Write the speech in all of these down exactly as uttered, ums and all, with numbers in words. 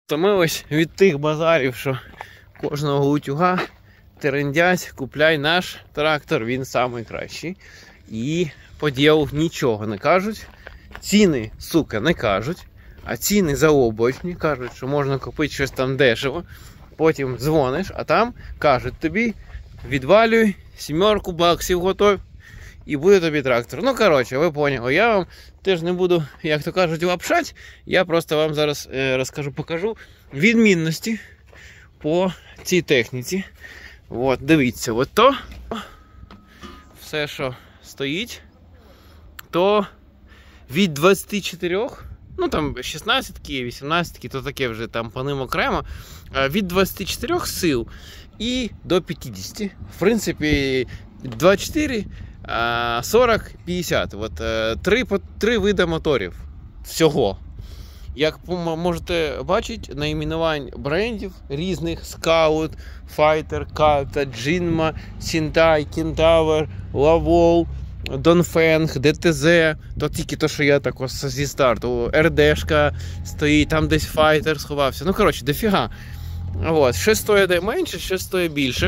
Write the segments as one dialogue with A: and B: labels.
A: То ми ось від тих базарів, що кожного утюга терендять, купляй наш трактор, він найкращий. І по ділу нічого не кажуть. Ціни, сука, не кажуть. А ціни заоблачні, кажуть, що можна купити щось там дешево. Потім дзвониш, а там кажуть тобі, відвалюй, сімерку баксів готов. І буде тобі трактор. Ну, коротше, ви поняли. Я вам теж не буду, як то кажуть, лапшать. Я просто вам зараз е, розкажу, покажу відмінності по цій техніці. От, дивіться, от то все, що стоїть, то від двадцяти чотирьох, ну там шістнадцятки, вісімнадцятки, то таке вже там по ним окремо, від двадцяти чотирьох сил і до п'ятдесяти. В принципі, двадцять чотири, сорок, п'ятдесят. От, три, три види моторів всього. Як можете бачити, найменувань брендів різних: Scout, Fighter, Kata, Jinma, Sintai, Kentaur, Lavol, Dongfeng, ді ті зет, то тільки то, що я так ось зі старту, РДшка стоїть, там десь Fighter сховався. Ну, коротше, дофіга. От, ще стоїть менше, ще стоїть більше.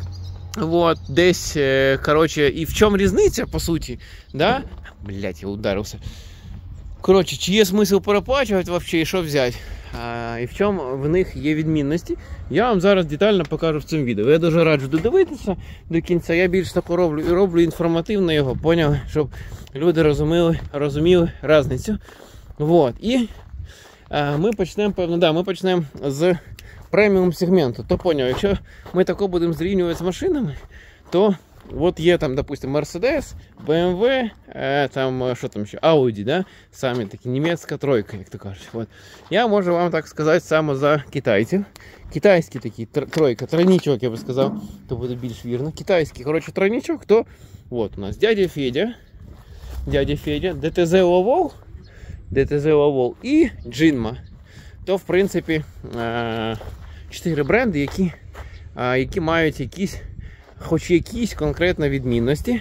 A: Вот, десь, коротше, і в чому різниця, по суті, да? Блять, я ударився. Коротше, чи є смисл переплачувати взагалі і що взяти? А, і в чому в них є відмінності, я вам зараз детально покажу в цьому відео. Я дуже раджу додивитися до кінця. Я більш тако роблю, роблю інформативно його, поняли, щоб люди розуміли, розуміли різницю. Вот. І а, ми почнемо, певно, да, ми почнемо з преміум сегменту. То поняв, якщо ми тако будемо зрівнювати з машинами, то от є там, допустим, Mercedes, бі ем ве, е, там, що там ще, Audi, да? Самі такі, німецька тройка, як то кажуть. От. Я можу вам так сказати саме за китайців. Китайський такий тройка, тройничок, я би сказав, то буде більш вірно. Китайський, коротше, тройничок, то от у нас дядя Федя, дядя Федя, ді ті зет Lavol, ді ті зет Lavol і Jinma. То, в принципі, е, чотири бренди, які, е, які мають якісь, хоч якісь конкретні відмінності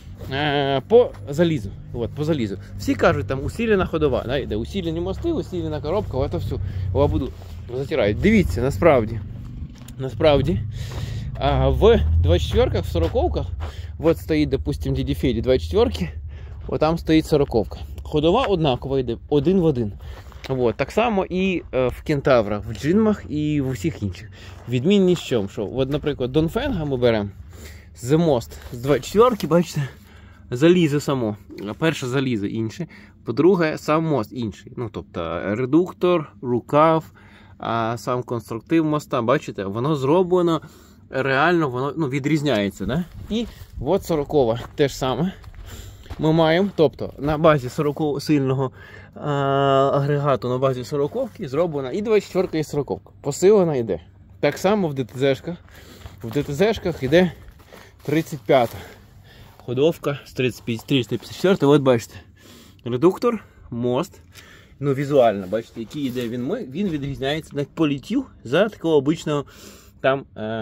A: е, по залізу. От, по залізу. Всі кажуть, там усилена ходова, да, йде усилені мости, усилена коробка, от все, лабуду затирають. Дивіться, насправді, насправді, а, в двадцять четвірках, в сороковках, от стоїть, допустим, дяді Феді двадцять четвірки, от там стоїть сороковка. Ходова однакова йде, один в один. От, так само і е, в Кентаврах, в Джинмах і в усіх інших. Відмінність в чому? Що, от, наприклад, Dongfeng ми беремо з мост з двадцять четвірки, бачите, залізо само. Перше залізо інше, по-друге, сам мост інший. Ну, тобто редуктор, рукав, а сам конструктив моста, бачите, воно зроблено реально, воно ну, відрізняється. Да? І от сорокова теж саме. Ми маємо, тобто на базі сорокового сильного а, агрегату, на базі сороковки зроблена і двадцять четвірка, і сороковка. Посилена йде. Так само в ді ті зешках. В ді ті зешках йде тридцять п'ята ходовка з триста п'ятдесят чотири. От бачите, редуктор, мост. Ну, візуально, бачите, який йде він. Він відрізняється на політів за такого обичного там е,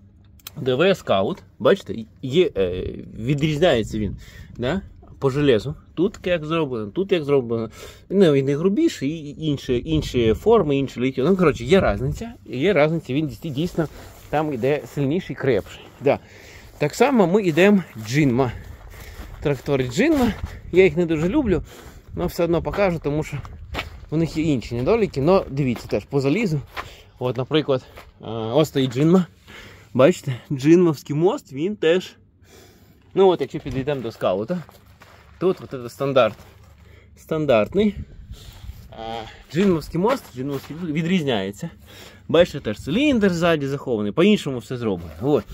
A: ді ве Scout. Бачите, є, е, відрізняється він. Да? По железу. Тут як зроблено, тут як зроблено. Ну, він не грубіший, і інші, інші форми, інші ліття. Ну, коротше, є різниця. Є різниця, він дійсно там йде сильніший, крепший. Да. Так само ми йдемо Jinma. Трактори Jinma. Я їх не дуже люблю, але все одно покажу, тому що у них є інші недоліки. Но дивіться теж по залізу. От, наприклад, ось стоїть Jinma. Бачите, джинмовський мост, він теж. Ну от, якщо підійдемо до скаута, тут от це стандарт. Стандартний. Джинмовський мост, джинмовський відрізняється. Бачите, теж циліндр ззаді захований, по-іншому все зроблено. От.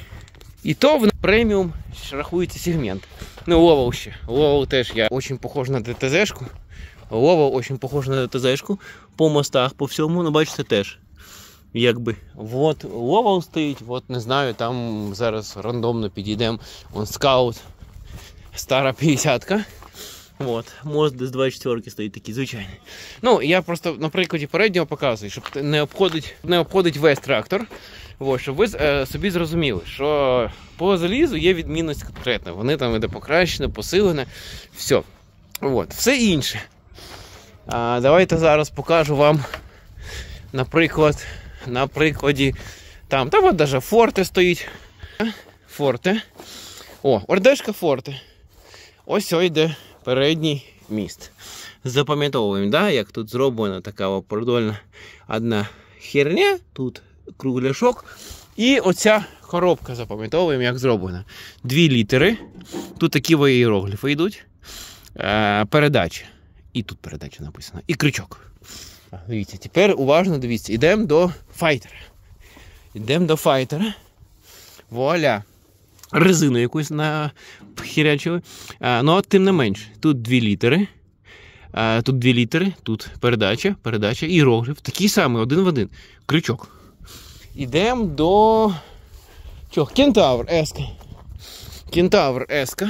A: І то в преміум рахується сегмент. Ну, Lavol ще. Lavol теж я дуже похож на ді ті зешку. Lavol дуже похож на ді ті зешку. По мостах, по всьому, ну бачите, теж. Якби, от Lavol стоїть, от не знаю, там зараз рандомно підійдемо, он Scout, стара п'ятдесятка, от, мост з двадцять четвірки стоїть такий звичайний. Ну, я просто на прикладі переднього показую, щоб не обходить, не обходить весь трактор, от, щоб ви е, собі зрозуміли, що по залізу є відмінність конкретна, вони там іде покращене, посилене, все, от, все інше. А, давайте зараз покажу вам наприклад, на прикладі там, там от даже Форте стоїть. Форте. О, Ордешка Форте. Ось ось йде передній міст. Запам'ятовуємо, да, як тут зроблена така продольна одна херня, тут кругляшок. І оця коробка, запам'ятовуємо, як зроблена. Дві літери. Тут такі іерогліфи йдуть. Е, передача. І тут передача написана. І крючок. Дивіться, тепер уважно дивіться. Йдемо до файтера. Йдемо до файтера. Вуаля. Резину якусь нахірячили. А, ну, тим не менш, тут дві літери. А, тут дві літери, тут передача, передача, іерогліф. Такий самий, один в один. Крючок. Йдемо до... Чого? Кентавр Еска. Кентавр Еска.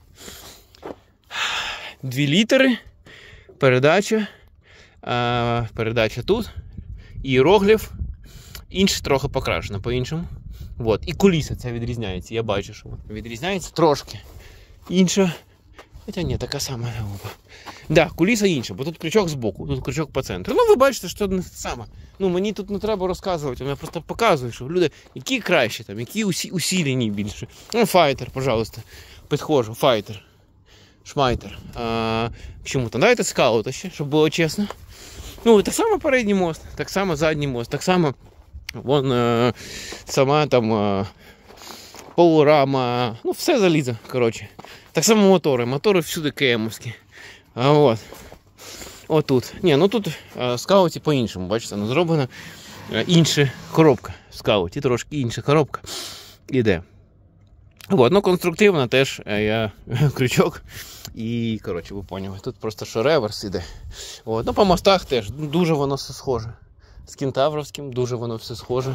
A: Дві літери. Передача. А, передача тут. Іерогліф. Інше трохи покрашено по-іншому. Вот. І куліса ця відрізняється. Я бачу, що відрізняється трошки. Інша. Хоча ні, така сама. Да, куліса інша, бо тут крючок збоку, тут крючок по центру. Ну, ви бачите, що не саме. Ну, мені тут не треба розказувати, я просто показую, що люди, які краще там, які усі, усілені більше. Ну, файтер, пожалуйста. Підходжу, файтер. Шмайтер. А, чому-то. Дайте скаута ще, щоб було чесно. Ну, так само передній мост, так само задній мост, так само вон е, сама там е, полурама, ну все залізо, коротше. Так само мотори, мотори всюди КМовські. А от. Отут. Ні, ну тут е, скауті по-іншому, бачите, ну зроблена е, інша коробка. В скауті трошки інша коробка іде. От, ну конструктивно теж е, я крючок. І, коротше, ви поняли, тут просто що реверс іде. От, ну по мостах теж дуже воно все схоже. З кентавровським дуже воно все схоже.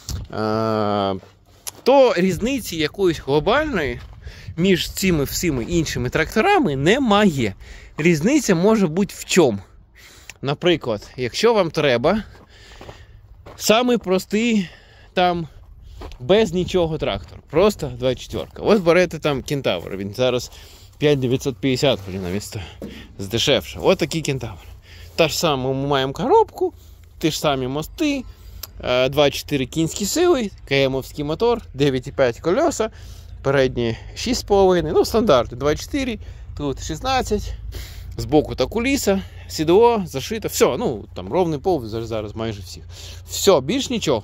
A: Е, то різниці якоїсь глобальної між цими всіми іншими тракторами немає. Різниця може бути в чому. Наприклад, якщо вам треба самий простий там без нічого трактор, просто двадцять четвірка. Ось берете там кентавр, він зараз п'ять тисяч дев'ятсот п'ятдесят вже на місто здешевше. Ось такий кентавр. Та ж саме ми маємо коробку, ті ж самі мости, двадцять чотири кінські сили, КМовський мотор, дев'ять і п'ять колеса, передні шість з половиною, ну стандарти двадцять чотири, тут шістнадцять, збоку та куліса, сідло, зашито, все, ну там ровний пол зараз майже всіх. Все, більш нічого.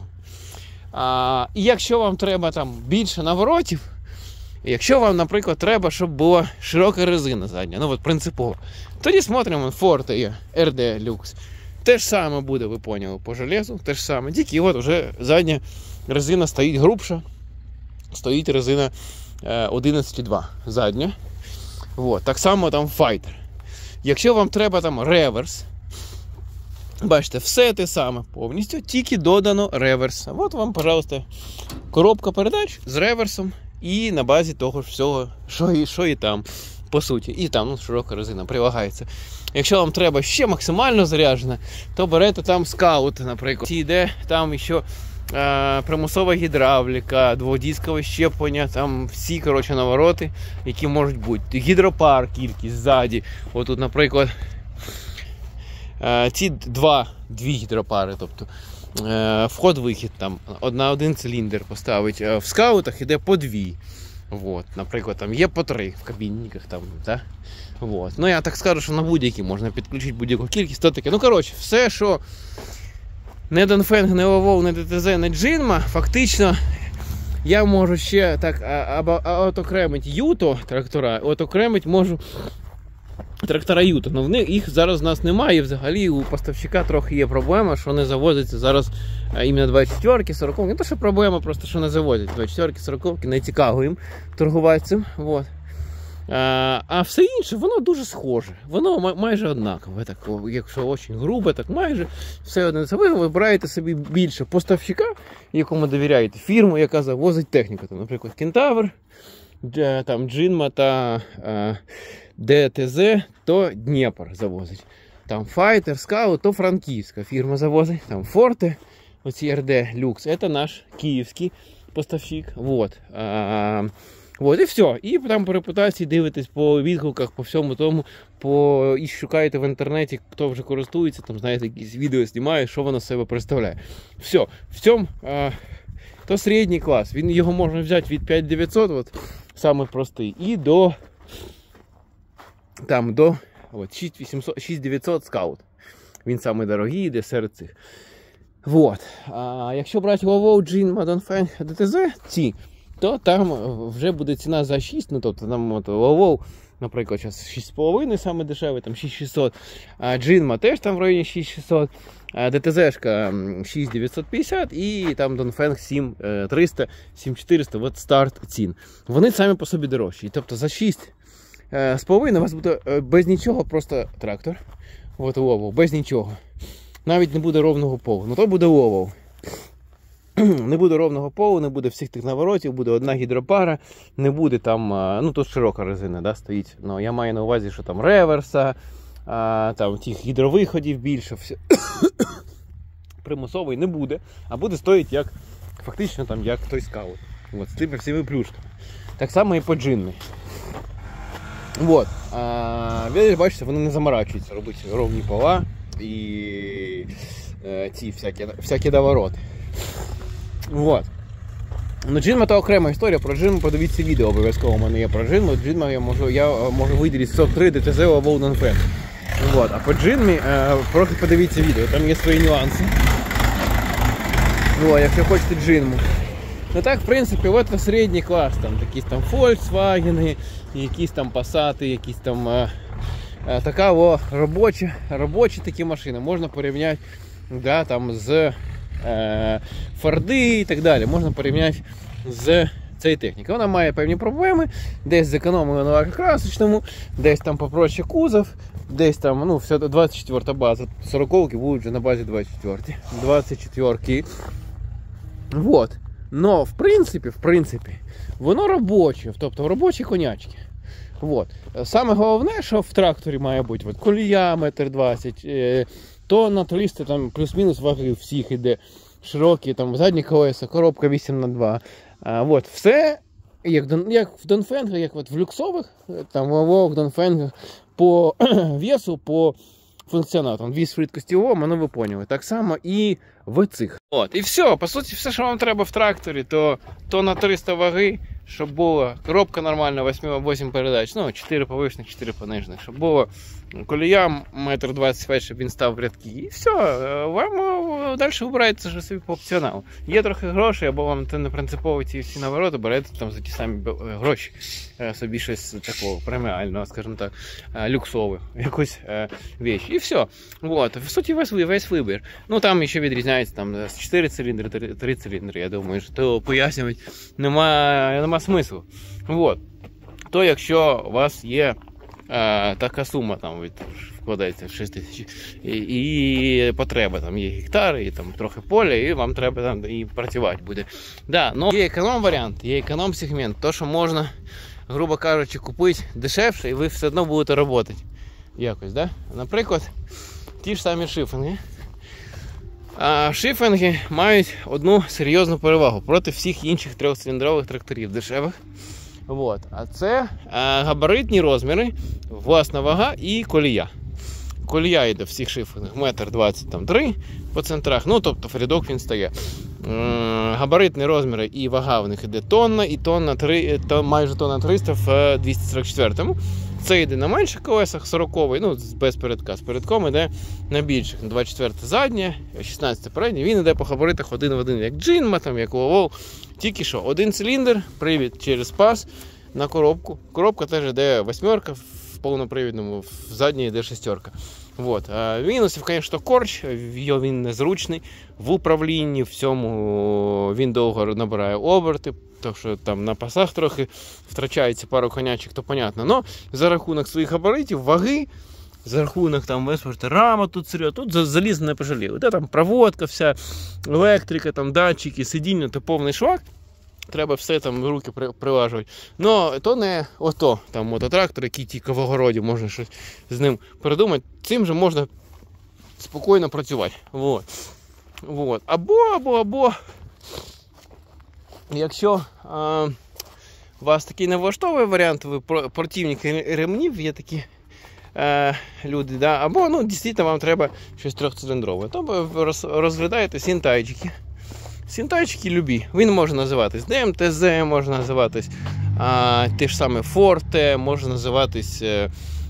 A: А, і якщо вам треба там більше наворотів, якщо вам, наприклад, треба, щоб була широка резина задня, ну от принципово, тоді смотримо Forte ар ді Lux. Те ж саме буде, ви поняли, по железу, те ж саме, тільки от вже задня резина стоїть грубша, стоїть резина одинадцять два задня. От, так само там Fighter. Якщо вам треба там реверс, бачите, все те саме повністю, тільки додано реверс. От вам, пожалуйста, коробка передач з реверсом і на базі того ж всього, що і, що і там, по суті. І там, ну, широка резина прилагається. Якщо вам треба ще максимально заряджена, то берете там скаут, наприклад. Йде там ще е, примусова гідравліка, дводіскове щеплення, там всі, коротше, навороти, які можуть бути. Гідропар кількість ззаді. Отут, наприклад, е, ці два, дві гідропари, тобто е, вход-вихід, там на один циліндр поставить. В скаутах іде по дві. Вот, наприклад, там є по три в кабінниках там, да? Вот. Ну я так скажу, що на будь-які можна підключити будь-яку кількість, то таке. Ну, коротше, все, що не Донфенг, не Ловол, не ДТЗ, не Джинма, фактично я можу ще так отокремити Юто трактора, отокремити можу трактора Юто. Ну, в них їх зараз у нас немає, і взагалі у поставщика трохи є проблема, що не завозиться зараз іменно двадцять четвірки, сороковки. Не то, що проблема, просто що не завозять двадцять четвірки, сороковки, не цікаво їм торгувати цим. Вот. А, а все інше, воно дуже схоже. Воно майже однакове. Так, якщо дуже грубе, так майже все одне. Ви вибираєте собі більше поставщика, якому довіряєте, фірму, яка завозить техніку. Там, наприклад, Кентавр, там Джинма та а, ДТЗ, то Дніпр завозить. Там Fighter, Scout, то франківська фірма завозить. Там Forte, оці ар ді Lux, це наш київський поставщик. Вот. А, От, і все. І там по репутації дивитесь по відгуках, по всьому тому, по... і шукаєте в інтернеті, хто вже користується, там, знаєте, якісь відео знімає, що воно з себе представляє. Все. В цьому а, то середній клас. Він, його можна взяти від п'ять дев'ятсот, от, самий простий, і до там, до от, шість дев'ятсот скаут. Він самий дорогий, йде серед цих. Вот. А якщо брати Volvo, Jinma, Dongfeng, ді ті зет, ці, то там вже буде ціна за шість, ну тобто там от, Volvo, наприклад, зараз шість з половиною саме дешевий, там шість шістсот, а Jinma теж там в районі шість шістсот, а ді ті зет-шка шість дев'ятсот п'ятдесят і там Dongfeng сім триста, сім чотириста, от старт цін. Вони самі по собі дорожчі. Тобто за шість з половиною у вас буде без нічого просто трактор. От Volvo, без нічого. Навіть не буде ровного полу. Ну то буде Volvo. Не буде ровного полу, не буде всіх тих наворотів, буде одна гідропара, не буде там, ну тут широка резина, да, стоїть. Ну, я маю на увазі, що там реверса, а, там тих гідровиходів більше. Все. Примусовий не буде, а буде стоїть як, фактично там, як той скаут. От, з тими всіми плюшками. Так само і по Jinmi. Вот. А, ви бачите, вони не заморачуються робити ровні пола і е, ці всякі, всякі довороти. Вот. Ну, Jinma то окрема історія, про Jinma подивіться відео обов'язково, у мене є про Jinma. Jinma я можу, я можу виділити топ три ді ті зет або Dongfeng. Вот. А по Jinmi е, просто подивіться відео, там є свої нюанси. Ну, а якщо хочете Jinmu. Ну так, в принципі, от середній клас, там якісь там Volkswagen, якісь там Passat, якісь там е, е, така о, робочі, робочі такі машини. Можна порівняти, да, там з е, Форди і так далі. Можна порівняти з цією технікою. Вона має певні проблеми, десь зекономили на лакокрасочному, десь там попроще кузов, десь там, ну, все двадцять четверта база, сороковки будуть вже на базі двадцять четвертої. двадцять четвірки. Вот. Но, в принципі, в принципі, воно робоче, тобто робочі конячки. Вот. Саме головне, що в тракторі має бути от, колія метр двадцять, то на триста там плюс-мінус ваги всіх іде, широкі, там задні колеса, коробка вісім на два. А, вот, все, як, як в Dongfeng, як от в люксових, там в Volvo, Dongfeng, по весу, по функціоналу, там віс швидкості ООМ, ну ви поняли. Так само і в цих. От, і все, по суті, все, що вам треба в тракторі, то, то на триста ваги, щоб була коробка нормальна, вісім передач, ну, чотири повишних, чотири понижних, щоб було колія метр двадцять п'ять, щоб він став в рядки. І все, вам далі вибирається вже собі по опціоналу. Є трохи грошей, або вам це не принципово ці всі навороти, берете там за ті самі гроші собі щось такого преміального, скажімо так, люксове, якусь віч. І все. Вот. В суті, весь, весь вибір. Ну, там ще відрізняється там чотири циліндри, три циліндри, я думаю, що то пояснювати немає, нема смислу. Вот. То, якщо у вас є а, така сума, там, від, вкладається в шість тисяч, і, і потреба, там є гектари, і там трохи поля, і вам треба там і працювати буде. Да, но є економ-варіант, є економ-сегмент, то, що можна, грубо кажучи, купити дешевше, і ви все одно будете працювати. Якось, да? Наприклад, ті ж самі шифінги. А шифінги мають одну серйозну перевагу проти всіх інших трьохциліндрових тракторів дешевих. Вот. А це а, габаритні розміри, власна вага і колія. Колія йде в всіх шифінгах метр двадцять три по центрах, ну тобто в рядок він стає. Габаритні розміри і вага в них йде тонна, і тонна три, то майже тонна триста в двісті сорок четвертому. Це йде на менших колесах, сороковий, ну без передка, з передком йде на більших. двадцять четверте заднє, шістнадцяте переднє, він йде по габаритах один в один, як Jinma, там, як Volvo. Тільки що, один циліндр, привід через пас на коробку. Коробка теж йде восьмерка, в повнопривідному, в задній йде шестерка. Вот. А мінусів, звісно, корч, він незручний, в управлінні, в цьому він довго набирає оберти, так що там на пасах трохи втрачається пару конячок, то понятно. Но за рахунок своїх габаритів, ваги, за рахунок там виспорти, рама тут серйозно, тут залізно не пожаліли. Де там проводка вся, електрика, там датчики, сидіння, то повний швак. Треба все там в руки прилажувати. Но то не ото, там мототрактор, який тільки в огороді, можна щось з ним придумати. Цим же можна спокійно працювати. Вот. Вот. Або, або, або, якщо а, вас такий не влаштовує варіант, ви противники ремнів, є такі е, люди, да? Або ну, дійсно вам треба щось трьохциліндрове, то ви роз, розглядаєте сінтайчики. Сінтайчики любі. Він може називатись ді ем те зет, може називатись а, те ж саме Forte, може називатись е,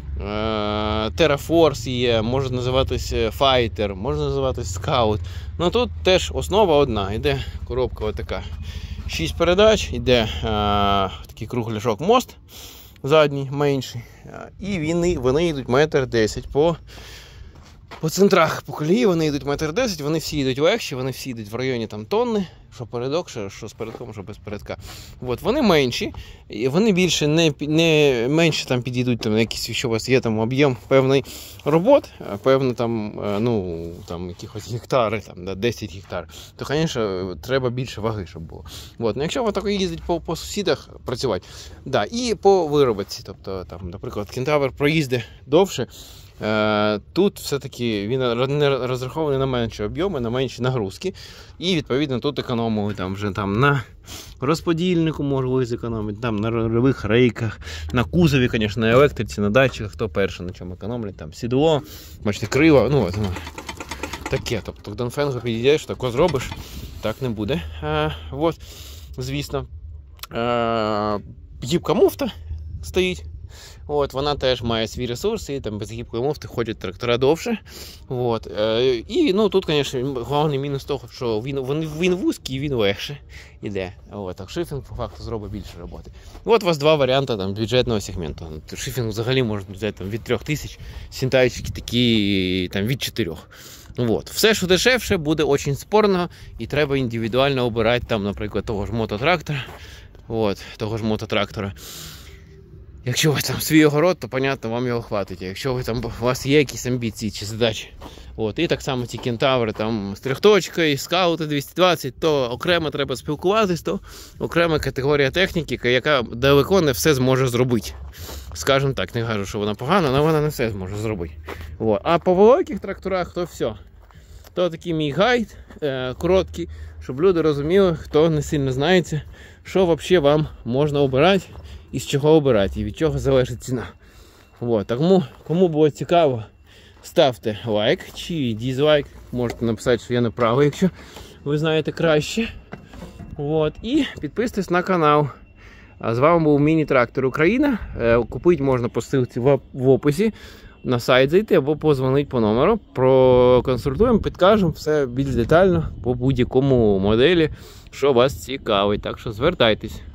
A: TerraForce є, може називатись Fighter, може називатись Scout. Ну тут теж основа одна. Йде коробка отака. шість передач, йде а, такий кругляшок мост задній, менший. І вони, вони йдуть метр десять по, по центрах, по колії вони йдуть метр десять, вони всі йдуть легші, вони всі йдуть в районі там тонни, що передок, що, що з передком, що без передка. От, вони менші, і вони більше не, не менше там підійдуть, там якісь, якщо у вас є там об'єм певний робот, певно там, ну, там якихось гектари, там, да, десять гектар, то, звісно, треба більше ваги, щоб було. От, ну, якщо ви так їздить по, по сусідах працювати, да, і по виробці, тобто, там, наприклад, Кентавр проїздить довше, тут все-таки він розрахований на менші об'єми, на менші нагрузки. І відповідно тут економили там вже там на розподільнику можливо зекономити, там на рольових рейках, на кузові, звісно, на електриці, на датчиках, хто перший на чому економлять, там сідло, бачите, крила, ну от, таке. Тобто к Донфенгу підійдеш, тако зробиш, так не буде. А, от, звісно. А, гібка муфта стоїть. От, вона теж має свій ресурс, і там без гібкої муфти ходять трактора довше. От. Е, і ну, тут, звісно, головний мінус того, що він, він, він вузький і він легше йде. От, так шифінг по факту зробить більше роботи. От у вас два варіанти там, бюджетного сегменту. Шифінг взагалі можна взяти там, від трьох тисяч, сінтайчики такі там, від чотирьох. От. Все, що дешевше, буде дуже спорно, і треба індивідуально обирати, там, наприклад, того ж мототрактора. От, того ж мототрактора. Якщо у вас там свій огород, то, понятно, вам його хватить. А якщо ви, там, у вас є якісь амбіції чи задачі, от, і так само ці кентаври там, з трьохточкою, скаути двісті двадцять, то окремо треба спілкуватись, то окрема категорія техніки, яка далеко не все зможе зробити. Скажімо так, не кажу, що вона погана, але вона не все зможе зробити. От. А по великих тракторах, то все. То такий мій гайд, е, короткий, щоб люди розуміли, хто не сильно знається, що взагалі вам можна обирати, і з чого обирати, і від чого залежить ціна. От. Тому, кому було цікаво, ставте лайк чи дізлайк. Можете написати, що я не правий, якщо ви знаєте краще. От. І підписуйтесь на канал. А з вами був Міні-трактор Україна. Купити можна по ссылці в описі. На сайт зайти або позвонити по номеру. Проконсультуємо, підкажемо все більш детально по будь-якому моделі, що вас цікавить. Так що звертайтесь.